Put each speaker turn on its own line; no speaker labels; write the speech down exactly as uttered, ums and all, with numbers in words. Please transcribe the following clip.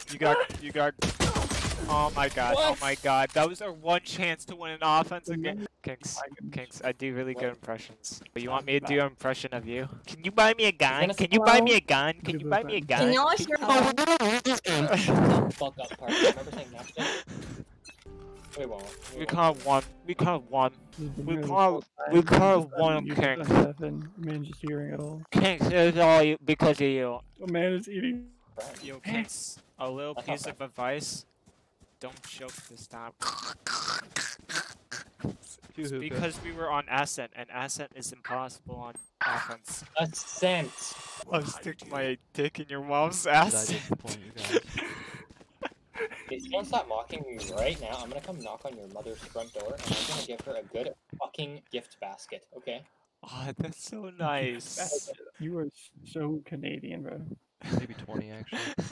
You got, you got. Oh my god,
What?
oh my god. That was our one chance to win an offensive game. Kinks, Kinks, I do really good impressions. You want me to do an impression of you? Can you buy me a gun? Can you buy me a gun? Can you buy me a gun?
Can y'all share?
Shut the fuck up, Parker. Remember saying napkin? We won't.
We
won't.
can't one. We can't one. We can't. We can't one Kinks.
Man, just hearing it all.
Kinks, it's all you, because of you.
A man is eating.
Yo, Kinks, a little
That's not
piece of advice. Don't choke this time. It's because we were on ascent, and ascent is impossible on offense.
Ascent.
I'll stick my dick in your mom's ass.
Did I disappoint you guys?
If you don't stop mocking me right now, I'm gonna come knock on your mother's front door, and I'm gonna give her a good fucking gift basket, okay?
Oh, that's so nice.
You are so Canadian, bro.
Maybe twenty actually.